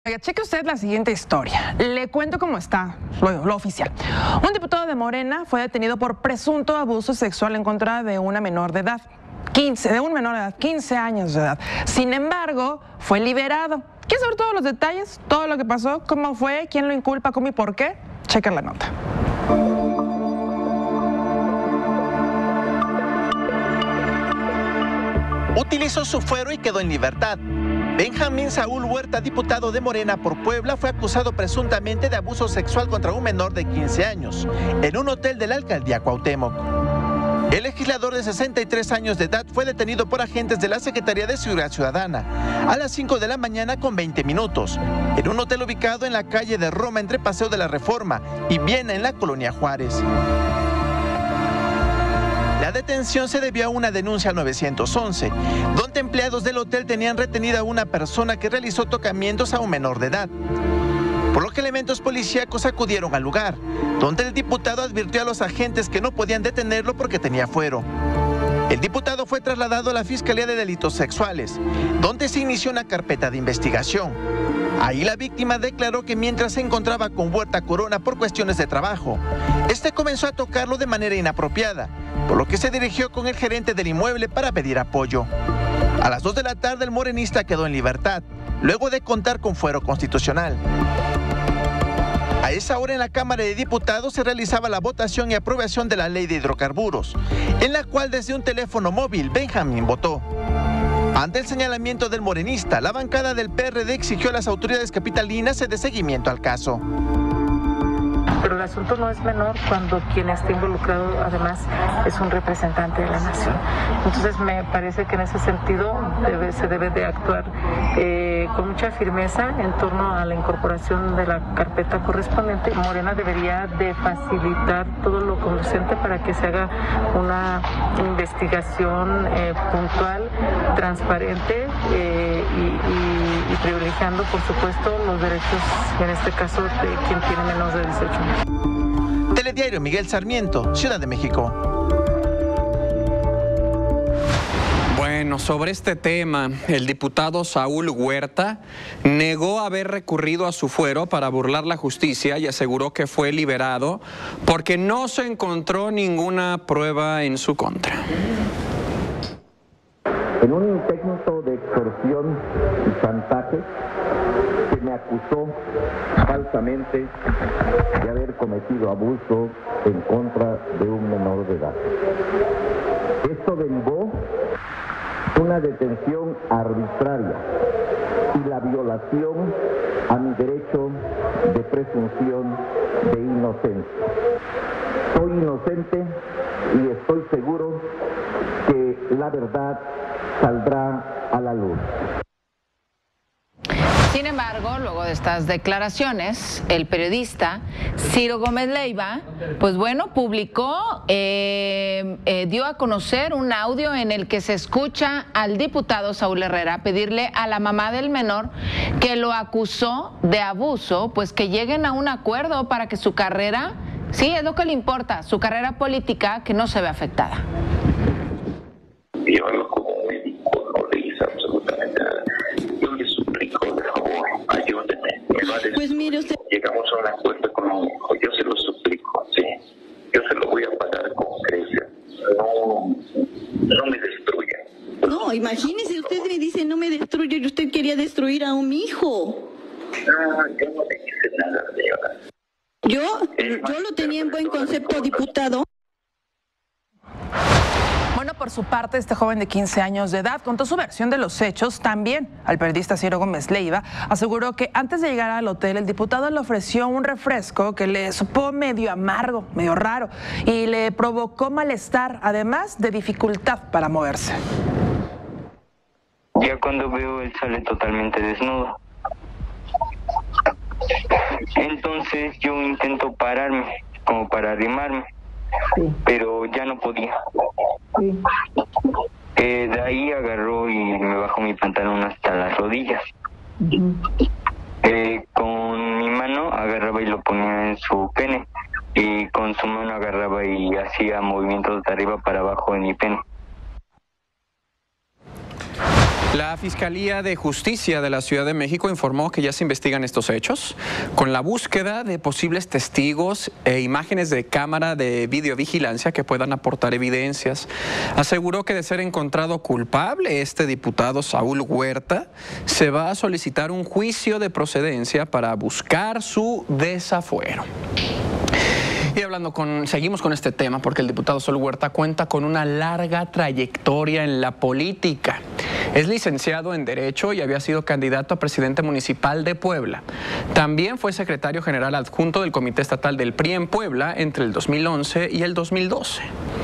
Oiga, cheque usted la siguiente historia. Le cuento cómo está lo oficial. Un diputado de Morena fue detenido por presunto abuso sexual en contra de una menor de edad. 15 años de edad. Sin embargo, fue liberado. ¿Quiere saber todos los detalles? Todo lo que pasó, cómo fue, quién lo inculpa, cómo y por qué. Chequen la nota. Utilizó su fuero y quedó en libertad. Benjamín Saúl Huerta, diputado de Morena por Puebla, fue acusado presuntamente de abuso sexual contra un menor de 15 años en un hotel de la alcaldía Cuauhtémoc. El legislador de 63 años de edad fue detenido por agentes de la Secretaría de Seguridad Ciudadana a las 5 de la mañana con 20 minutos en un hotel ubicado en la calle de Roma entre Paseo de la Reforma y Viena en la colonia Juárez. La detención se debió a una denuncia al 911, donde empleados del hotel tenían retenida a una persona que realizó tocamientos a un menor de edad. Por lo que elementos policíacos acudieron al lugar, donde el diputado advirtió a los agentes que no podían detenerlo porque tenía fuero. El diputado fue trasladado a la Fiscalía de Delitos Sexuales, donde se inició una carpeta de investigación. Ahí la víctima declaró que mientras se encontraba con Huerta Corona por cuestiones de trabajo, este comenzó a tocarlo de manera inapropiada, por lo que se dirigió con el gerente del inmueble para pedir apoyo. A las 2 de la tarde el morenista quedó en libertad, luego de contar con fuero constitucional. A esa hora en la Cámara de Diputados se realizaba la votación y aprobación de la Ley de Hidrocarburos, en la cual desde un teléfono móvil Benjamín votó. Ante el señalamiento del morenista, la bancada del PRD exigió a las autoridades capitalinas de seguimiento al caso. Pero el asunto no es menor cuando quien está involucrado además es un representante de la nación. Entonces me parece que en ese sentido se debe de actuar con mucha firmeza en torno a la incorporación de la carpeta correspondiente. Morena debería de facilitar todo lo conducente para que se haga una investigación puntual, transparente y privilegiando por supuesto los derechos, en este caso, de quien tiene menos de 18 años. Telediario Miguel Sarmiento, Ciudad de México. Bueno, sobre este tema, el diputado Saúl Huerta negó haber recurrido a su fuero para burlar la justicia y aseguró que fue liberado porque no se encontró ninguna prueba en su contra. En un intento de extorsión y chantaje, se me acusó falsamente de haber cometido abuso en contra de un menor de edad. Esto derivó una detención arbitraria y la violación a mi derecho de presunción de inocencia. Soy inocente y estoy seguro que la verdad saldrá a la luz. Sin embargo, luego de estas declaraciones, el periodista Ciro Gómez Leiva, pues bueno, publicó, dio a conocer un audio en el que se escucha al diputado Saúl Herrera pedirle a la mamá del menor que lo acusó de abuso, pues que lleguen a un acuerdo para que su carrera, sí, es lo que le importa, su carrera política, que no se ve afectada. Llévalo como médico, no le hice absolutamente nada. Yo le suplico, de favor, ayúdeme. Pues mire usted. Llegamos a un acuerdo económico, yo se lo suplico, sí. Yo se lo voy a pagar con creces. No me destruya. No, imagínese, usted me dice no me destruya y usted quería destruir a un hijo. No, yo no le hice nada, señora. Yo lo tenía en buen concepto, diputado. Bueno, por su parte, este joven de 15 años de edad contó su versión de los hechos. También al periodista Ciro Gómez Leiva aseguró que antes de llegar al hotel, el diputado le ofreció un refresco que le supo medio amargo, medio raro, y le provocó malestar, además de dificultad para moverse. Ya cuando veo, él sale totalmente desnudo. Entonces yo intento pararme, como para arrimarme. Sí. Pero ya no podía. Sí. De ahí agarró y me bajó mi pantalón hasta las rodillas. Con mi mano agarraba y lo ponía en su pene y con su mano agarraba y hacía movimientos de arriba para abajo en mi pene. La Fiscalía de Justicia de la Ciudad de México informó que ya se investigan estos hechos con la búsqueda de posibles testigos e imágenes de cámara de videovigilancia que puedan aportar evidencias. Aseguró que de ser encontrado culpable este diputado Saúl Huerta, se va a solicitar un juicio de procedencia para buscar su desafuero. Y seguimos con este tema porque el diputado Saúl Huerta cuenta con una larga trayectoria en la política. Es licenciado en Derecho y había sido candidato a presidente municipal de Puebla. También fue secretario general adjunto del Comité Estatal del PRI en Puebla entre el 2011 y el 2012.